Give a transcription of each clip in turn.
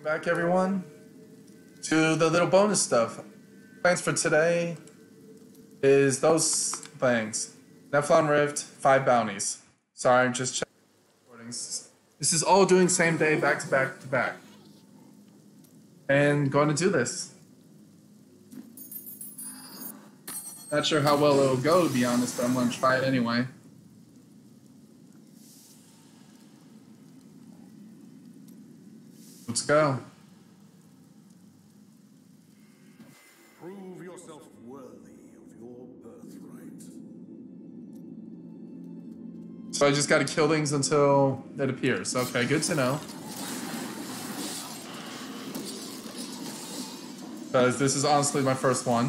Back everyone to the little bonus stuff. Plans for today is those things. Nephalm Rift, 5 bounties. Sorry, just checking recordings. This is all doing same day, back to back to back. And going to do this. Not sure how well it'll go, to be honest, but I'm going to try it anyway. Let's go. Prove yourself worthy of your birthright. So I just gotta kill things until it appears. Okay, good to know. Because this is honestly my first one.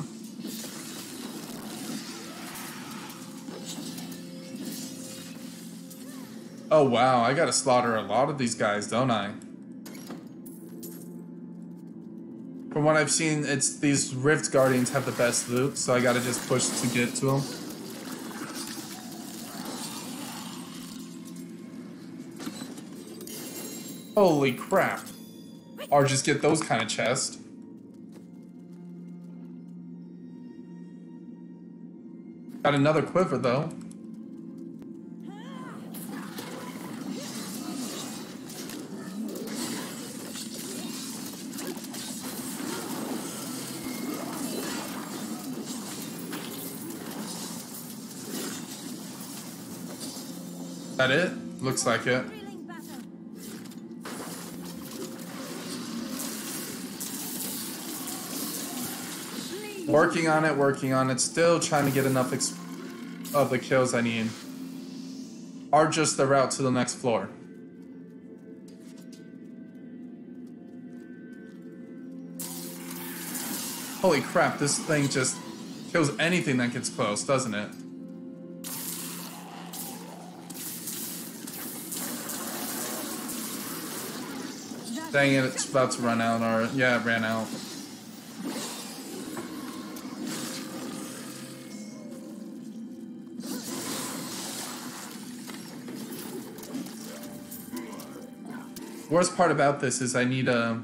Oh wow, I gotta slaughter a lot of these guys, don't I? From what I've seen, it's these Rift Guardians have the best loot, so I gotta just push to get to them. Holy crap. Or just get those kind of chests. Got another quiver though. That it? Looks like it. Working on it. Still trying to get enough of the kills I need. Or just the route to the next floor. Holy crap, this thing just kills anything that gets close, doesn't it? Dang it, it's about to run out, or yeah, it ran out. Worst part about this is I need a...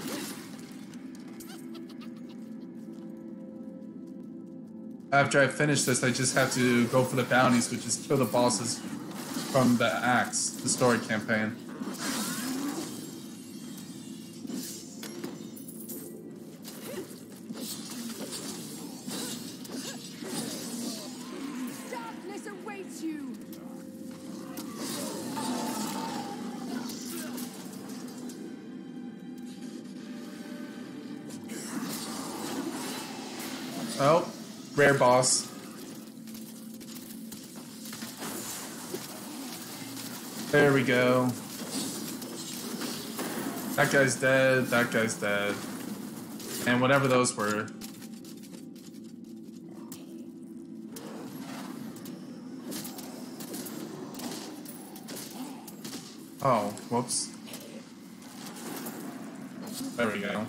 After I finish this, I just have to go for the bounties, which is kill the bosses from the Axe, the story campaign. Oh, rare boss. There we go. That guy's dead, that guy's dead. And whatever those were. Oh, whoops. There we go.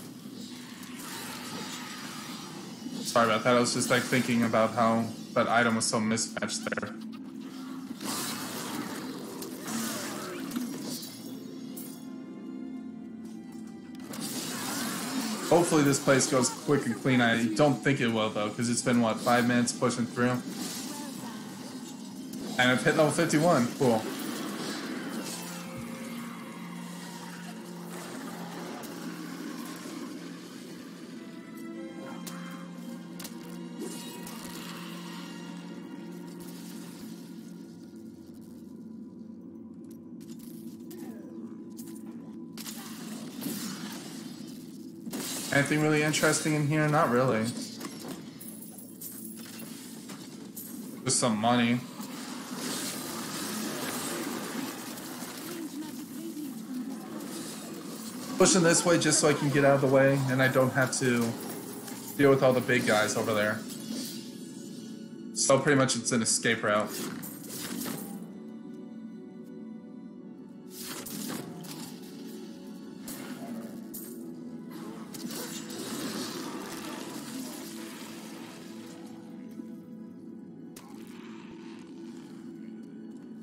Sorry about that, I was just like thinking about how that item was so mismatched there. Hopefully this place goes quick and clean. I don't think it will though, because it's been what, 5 minutes pushing through? And I've hit level 51, cool. Anything really interesting in here? Not really. Just some money. Pushing this way just so I can get out of the way and I don't have to deal with all the big guys over there. So pretty much it's an escape route.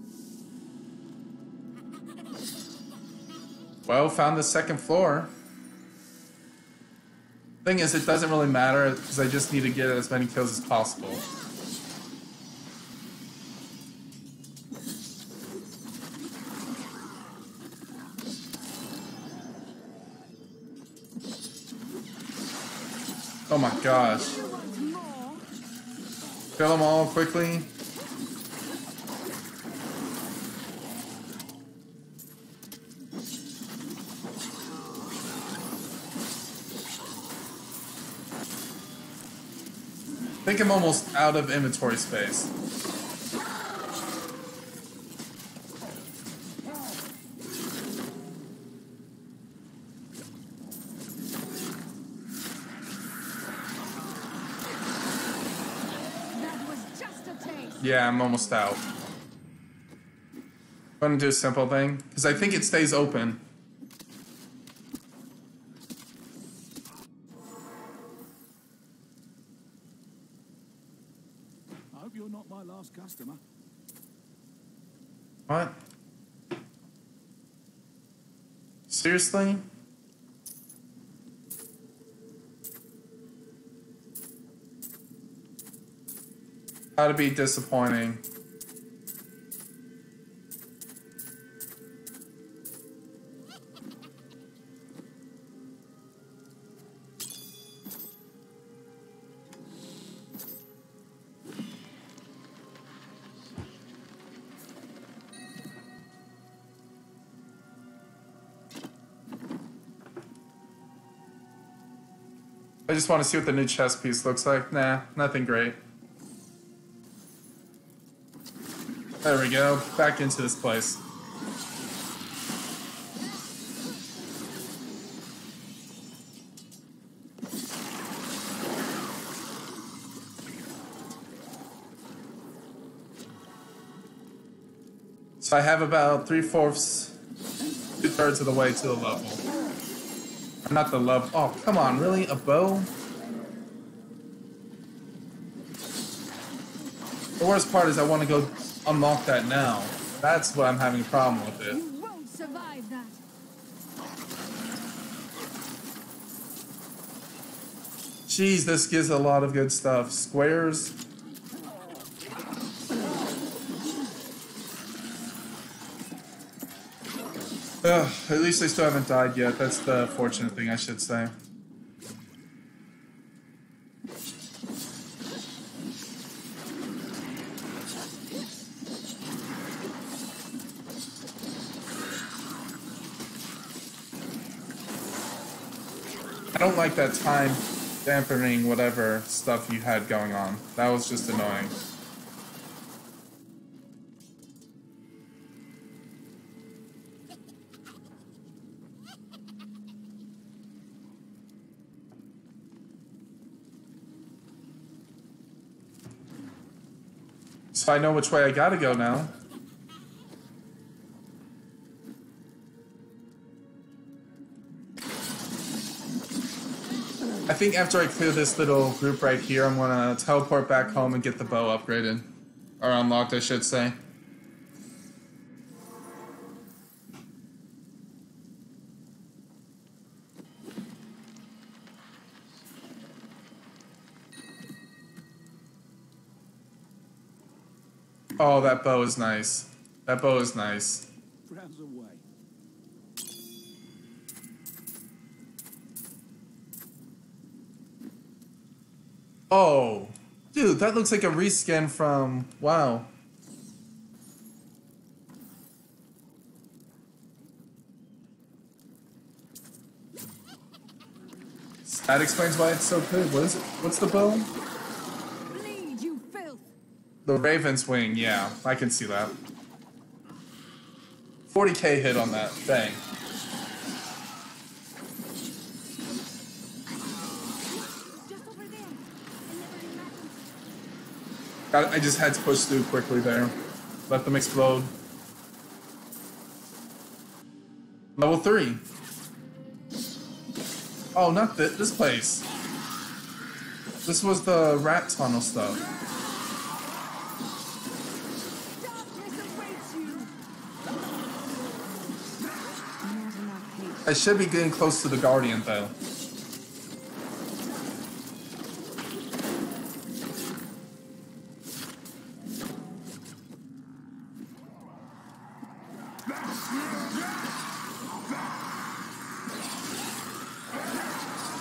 Well, found the second floor. Thing is, it doesn't really matter because I just need to get as many kills as possible. Oh my gosh. Kill them all quickly. I think I'm almost out of inventory space. Yeah, I'm almost out. I'm gonna do a simple thing, because I think it stays open. I hope you're not my last customer. What? Seriously? Gotta be disappointing. I just want to see what the new chess piece looks like. Nah, nothing great. There we go. Back into this place. So I have about 3/4, 2/3 of the way to the level. Or not the level. Oh, come on, really? A bow? The worst part is I want to go unlock that now. That's what I'm having a problem with it. You won't survive that. Jeez, this gives a lot of good stuff. Squares. Ugh, at least they still haven't died yet. That's the fortunate thing, I should say. I don't like that time dampening whatever stuff you had going on. That was just annoying. So I know which way I gotta go now. I think after I clear this little group right here, I'm gonna teleport back home and get the bow upgraded. Or unlocked, I should say. Oh, that bow is nice. That bow is nice. Browse away. Oh, dude, that looks like a reskin from WoW. That explains why it's so good. What is it? What's the bow? Bleed, you filth. The Raven's Wing, yeah, I can see that. 40k hit on that thing. Just over there. It never imagined. I just had to push through quickly there. Let them explode. Level 3. Oh, not this place. This was the rat tunnel stuff. Darkness awaits you. Not enough hate. I should be getting close to the Guardian, though.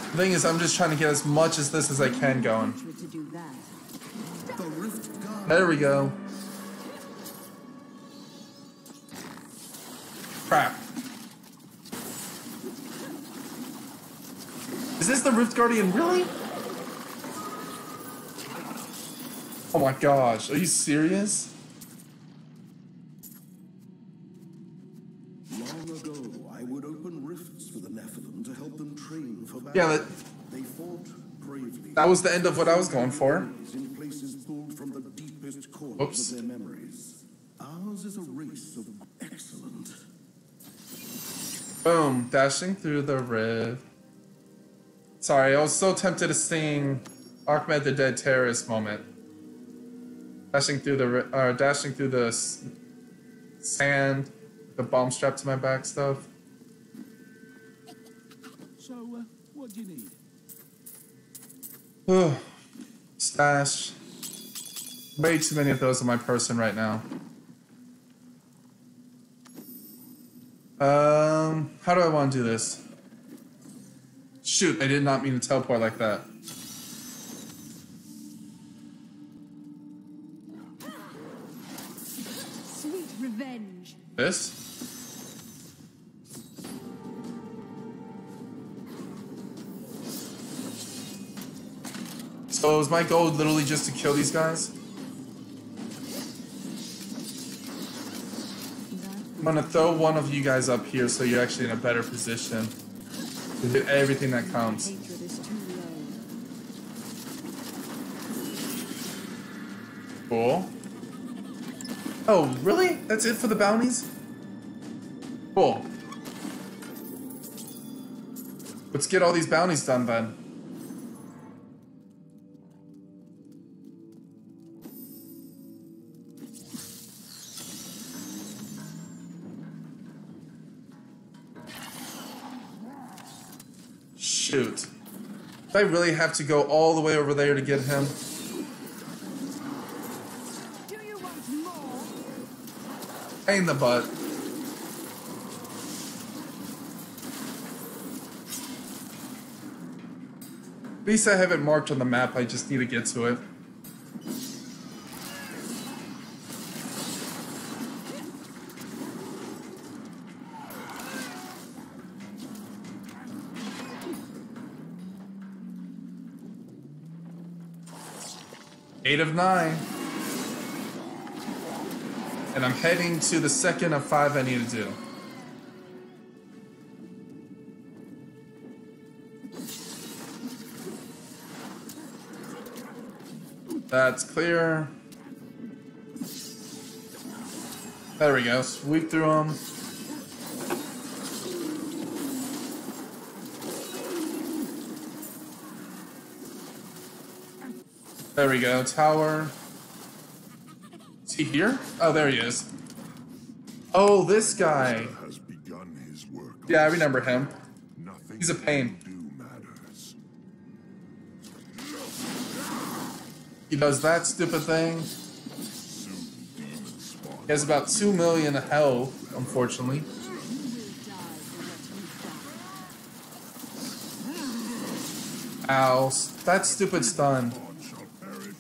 The thing is, I'm just trying to get as much as this as I can going. To do that. The rift guard. There we go. Crap. Is this the Rift Guardian? Really? Oh my gosh, are you serious? Long ago, I would open rifts for the nephalm to help them train for battle. Yeah, They fought bravely. that was the end of what I was going for. In places pulled from the deepest corners Whoops. of their memories. Ours is a race of excellent. Boom, dashing through the rift. Sorry, I was so tempted to sing Ahmed the Dead Terrorist moment. Dashing through the sand, the bomb strapped to my back stuff. So, what do you need? Ugh. Stash. Way too many of those on my person right now. How do I want to do this? Shoot, I did not mean to teleport like that. Sweet revenge. This? So is my goal literally just to kill these guys? I'm gonna throw one of you guys up here so you're actually in a better position to do everything that counts. Hatred is too low. Cool. Oh, really? That's it for the bounties? Cool. Let's get all these bounties done then. Shoot. Do I really have to go all the way over there to get him? Do you want more? Pain in the butt. At least I have it marked on the map, I just need to get to it. Eight of 9. And I'm heading to the second of 5 I need to do. That's clear. There we go. Sweep through them. There we go. Tower. Is he here? Oh, there he is. Oh, this guy. Has begun his work. Yeah, I remember him. Nothing He's a pain. do matters. He does that stupid thing. Soon demons spawn. He has about 2 million health, unfortunately. You will die for what you've done. Ow. That stupid stun. All shall perish.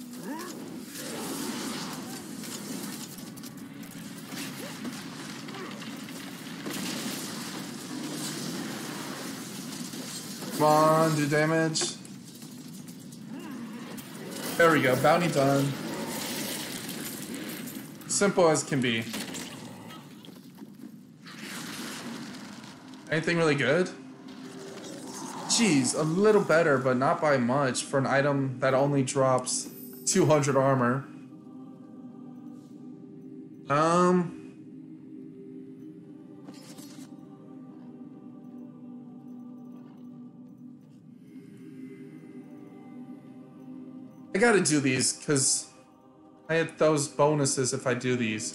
Come on, do damage. There we go. Bounty done. Simple as can be. Anything really good? Jeez, a little better, but not by much for an item that only drops 200 armor. I gotta do these, because I had those bonuses if I do these.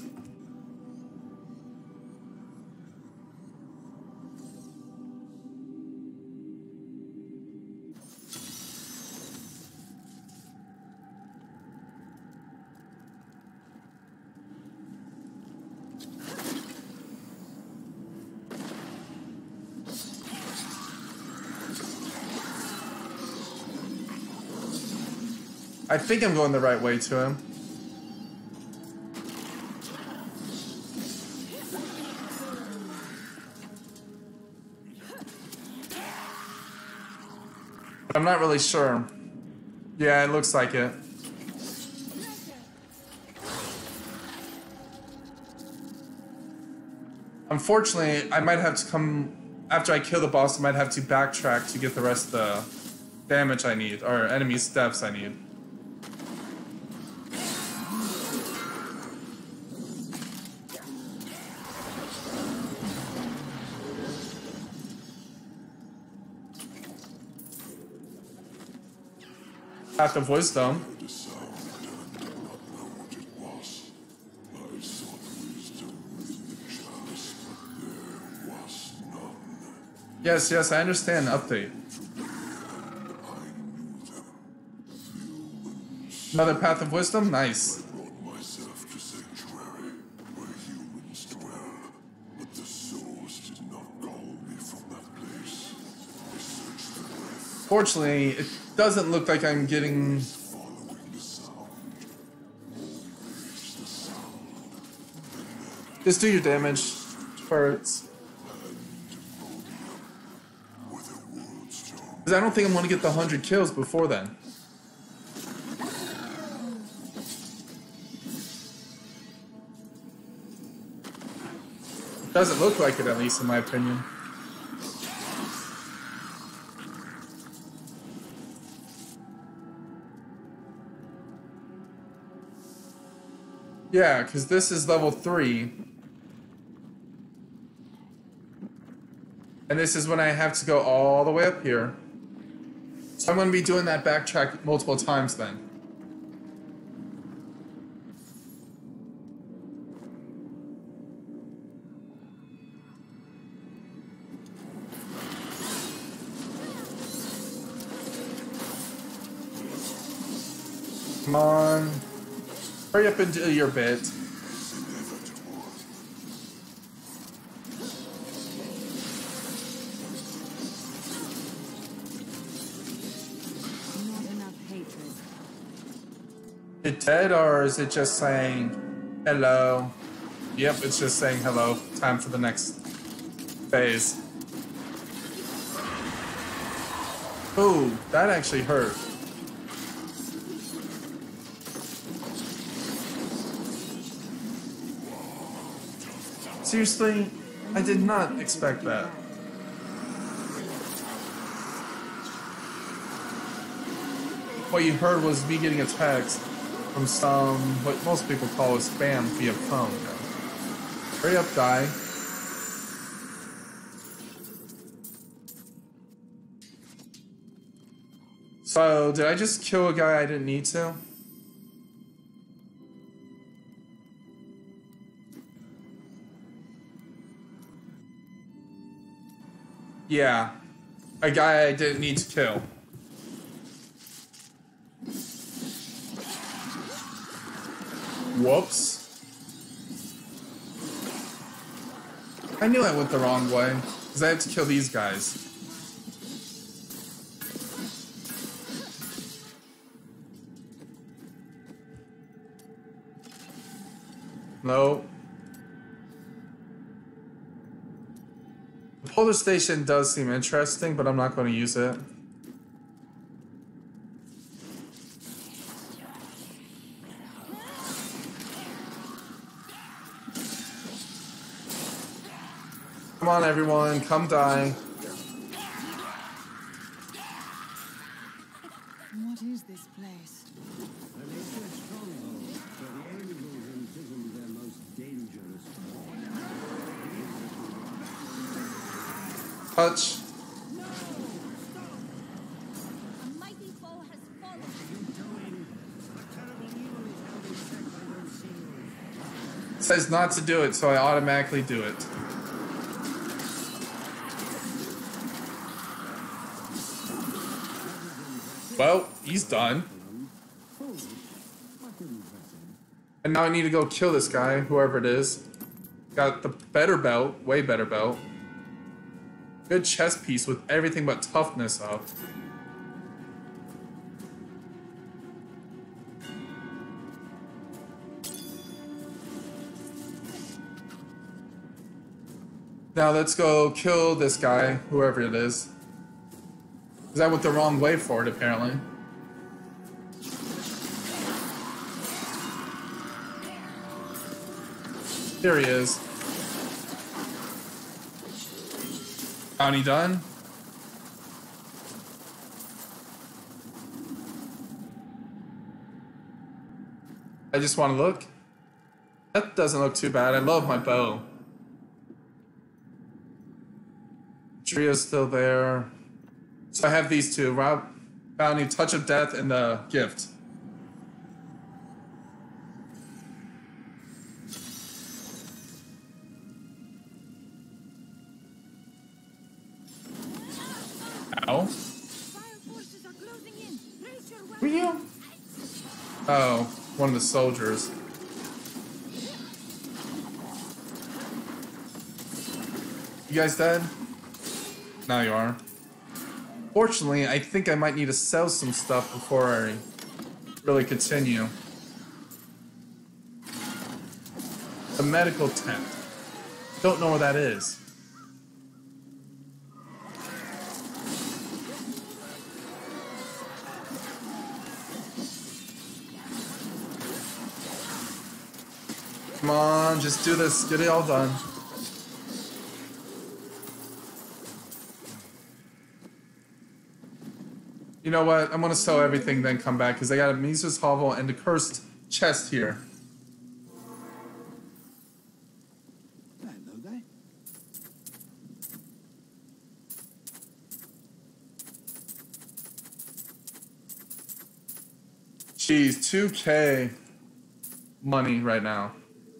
I think I'm going the right way to him. I'm not really sure. Yeah, it looks like it. Unfortunately, I might have to come... After I kill the boss, I might have to backtrack to get the rest of the damage I need, or enemies' deaths I need. Path of Wisdom. Yes, yes, I understand. Update. Another Path of Wisdom? Nice. Fortunately, it doesn't look like I'm getting... Just do your damage first. Because I don't think I'm going to get the 100 kills before then. Doesn't look like it, at least in my opinion. Yeah, because this is level 3. And this is when I have to go all the way up here. So I'm going to be doing that backtrack multiple times then. Come on. Hurry up and do your bit. Not enough hatred. It dead, or is it just saying hello? Yep, it's just saying hello. Time for the next phase. Ooh, that actually hurt. Seriously, I did not expect that. What you heard was me getting a text from some, what most people call a spam via phone. Hurry up, die. So, did I just kill a guy I didn't need to? Yeah, a guy I didn't need to kill. Whoops. I knew I went the wrong way, because I have to kill these guys. No. The polar station does seem interesting, but I'm not going to use it. Come on, everyone, come die. What is this place? Touch. A mighty foe has fallen. It says not to do it, so I automatically do it. Well, he's done. And now I need to go kill this guy, whoever it is. Got the better belt, way better belt. Good chest piece with everything but toughness up. Now let's go kill this guy, whoever it is. Because I went the wrong way for it, apparently. Here he is. Bounty done. I just want to look. That doesn't look too bad. I love my bow. Trio's still there. So I have these two. Rob, Bounty, Touch of Death, and the Gift. Ow. Fire forces are closing in. Raise your Who are you? Oh, one of the soldiers. You guys dead? Now you are. Fortunately, I think I might need to sell some stuff before I really continue. The medical tent. Don't know where that is. Come on, just do this. Get it all done. You know what? I'm gonna sell everything, then come back, because I got a Mises Hovel and the cursed chest here. Hello there. Jeez, 2K money right now.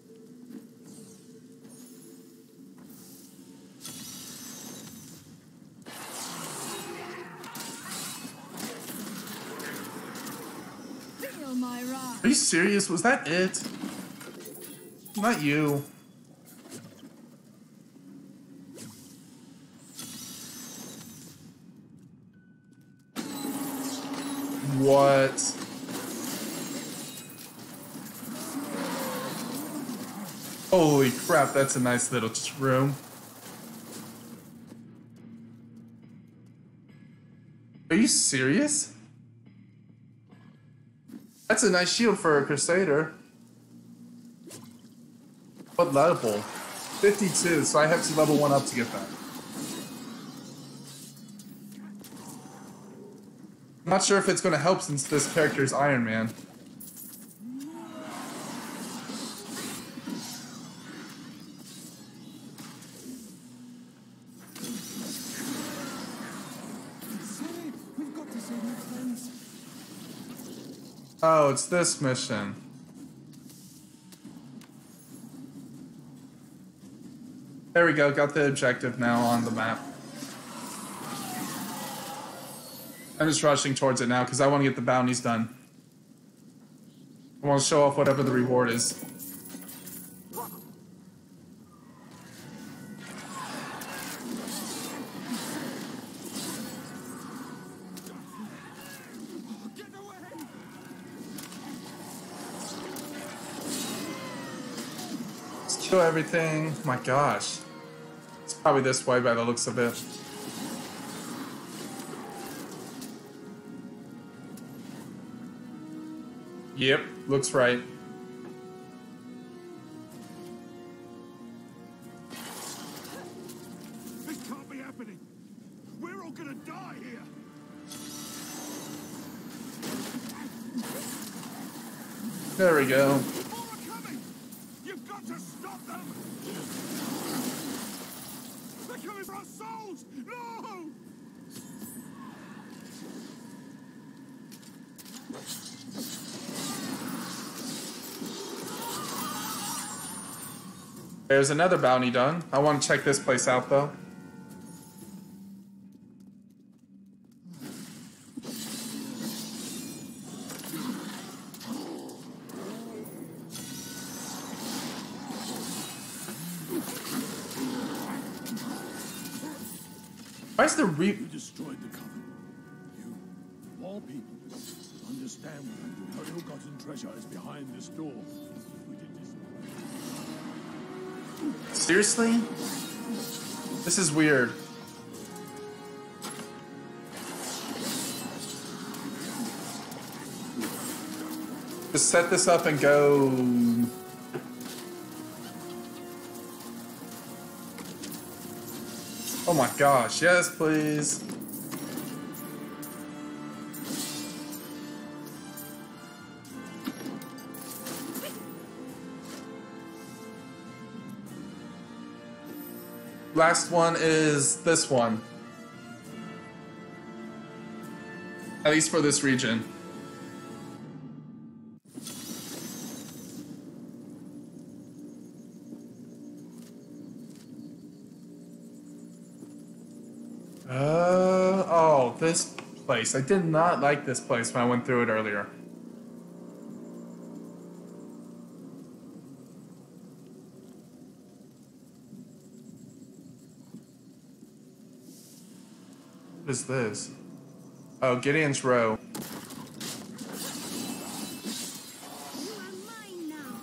Feel my wrath. Are you serious? Was that it? Not you. What? Holy crap, that's a nice little room. Are you serious? That's a nice shield for a Crusader. What level? 52, so I have to level 1 up to get that. I'm not sure if it's going to help since this character is Iron Man. We've got to save our friends. Oh, it's this mission. There we go, got the objective now on the map. I'm just rushing towards it now because I want to get the bounties done. I want to show off whatever the reward is. Let's kill everything. My gosh. It's probably this way by the looks of it. Yep, looks right. This can't be happening. We're all gonna die here. There we go. More are coming. You've got to stop them. They're coming for our souls. No! There's another bounty done. I want to check this place out though. Why is the You destroyed the coven. You, of all people, understand our ill-gotten treasure is behind this door. We did this. Seriously? This is weird. Just set this up and go. Oh my gosh, yes, please. Last one is this one. At least for this region. Oh, this place. I did not like this place when I went through it earlier. What is this? Oh, Gideon's Row. You are mine now.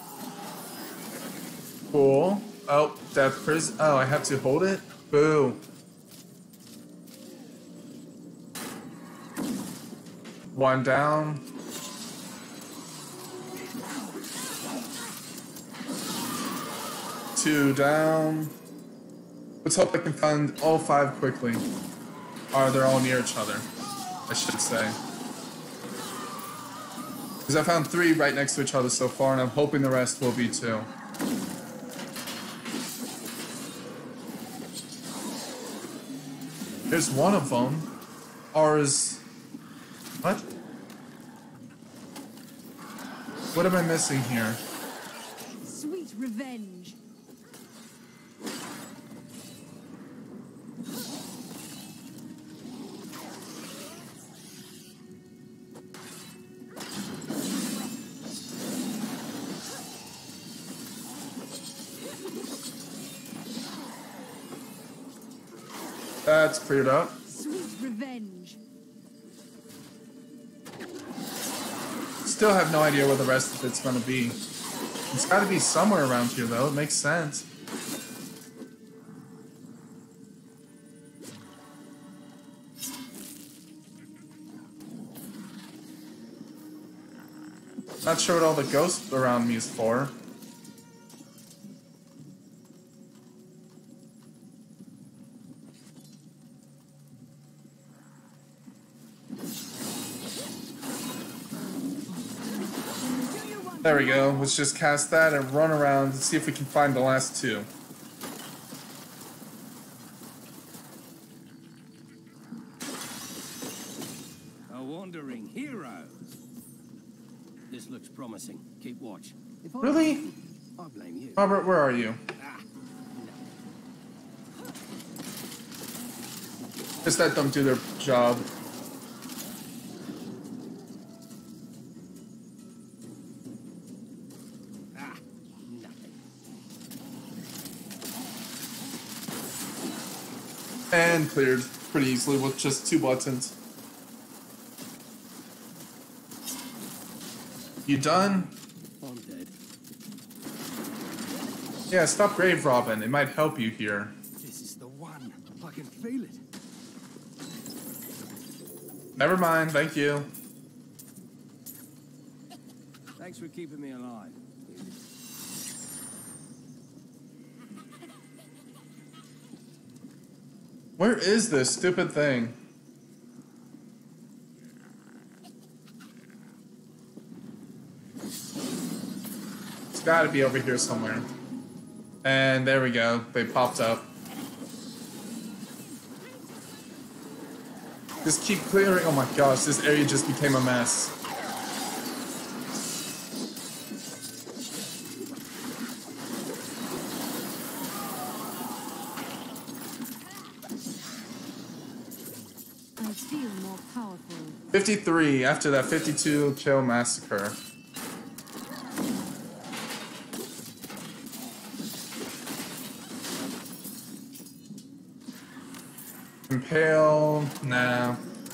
Cool. Oh, death prison. Oh, I have to hold it? Boo. One down. Two down. Let's hope I can find all 5 quickly. Or they're all near each other, I should say. Because I found 3 right next to each other so far, and I'm hoping the rest will be too. There's one of them. Ours. What? What am I missing here? Sweet revenge. That's cleared up. Sweet revenge. Still have no idea where the rest of it's gonna be. It's gotta be somewhere around here though, it makes sense. Not sure what all the ghosts around me is for. There we go. Let's just cast that and run around and see if we can find the last 2. A wandering hero. This looks promising. Keep watch. If I Really? I blame you. Robert, where are you? Ah, no. Just let them do their job. Ah, nothing. And cleared pretty easily with just 2 buttons. You done? I'm dead. Yeah, stop grave robbing. It might help you here. This is the one. I can feel it. Never mind, thank you. Thanks for keeping me alive. Where is this stupid thing? It's gotta be over here somewhere. And there we go, they popped up. Just keep clearing. Oh my gosh, this area just became a mess. I feel more powerful. 53 after that 52 kill massacre. Impale, nah.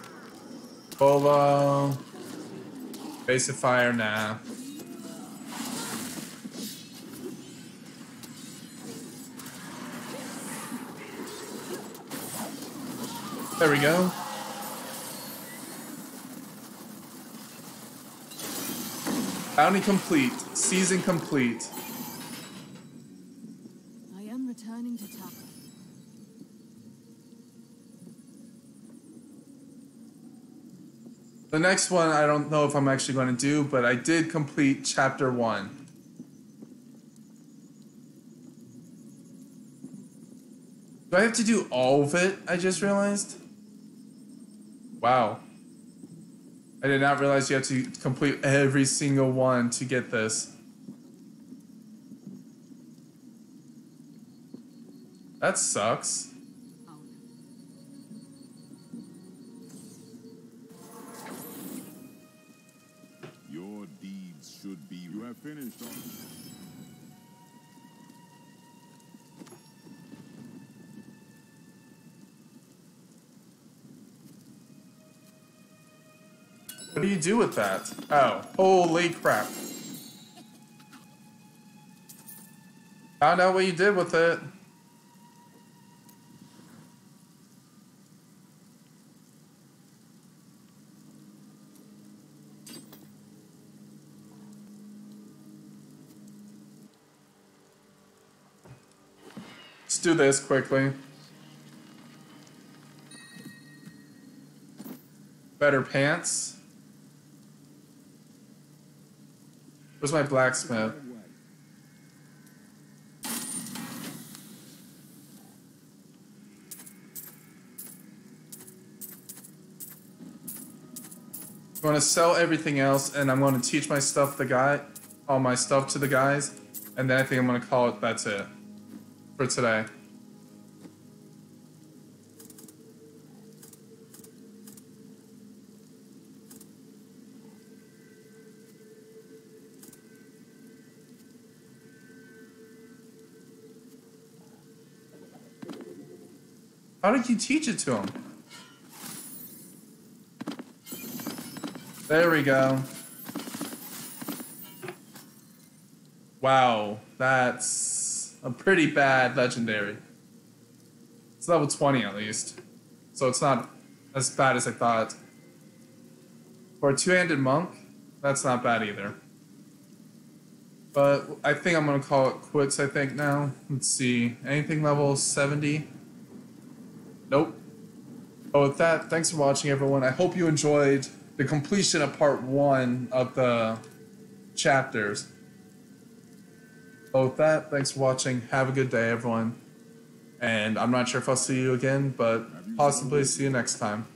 Bolo. Base of fire, nah. There we go. Bounty complete. Season complete. I am returning to Taka. The next one, I don't know if I'm actually going to do, but I did complete chapter 1. Do I have to do all of it? I just realized. Wow. I did not realize you have to complete every single one to get this. That sucks. Your deeds should be. You have finished. What do you do with that? Oh, holy crap. Found out what you did with it. Let's do this quickly. Better pants. Where's my blacksmith? I'm going to sell everything else, and I'm going to teach my stuff all my stuff to the guys, and then I think I'm going to call it that's it for today. How did you teach it to him? There we go. Wow, that's a pretty bad legendary. It's level 20 at least. So it's not as bad as I thought. For a two-handed monk, that's not bad either. But I think I'm gonna call it quits, I think now. Let's see, anything level 70? Nope. But with that, thanks for watching, everyone. I hope you enjoyed the completion of part 1 of the chapters. But with that, thanks for watching. Have a good day, everyone. And I'm not sure if I'll see you again, but possibly see you next time.